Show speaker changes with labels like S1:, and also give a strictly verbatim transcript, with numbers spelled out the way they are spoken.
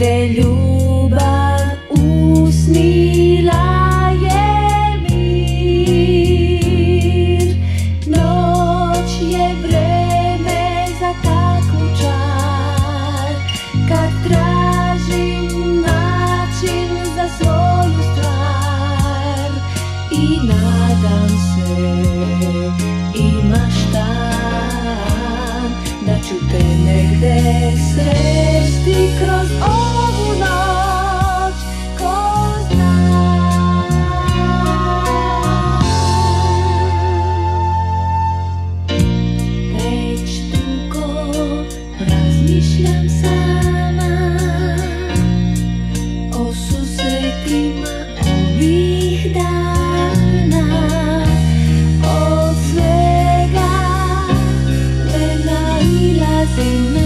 S1: negde ljubav usnila je mir. Noć je vreme za takvu čar, kad tražim način za svoju stvar i nadam se imaš dan da ću te negde sresti kroz ovu noć, ko zna. Već dugo razmišljam sama o susretima ovih dana. Od svega ne nailazim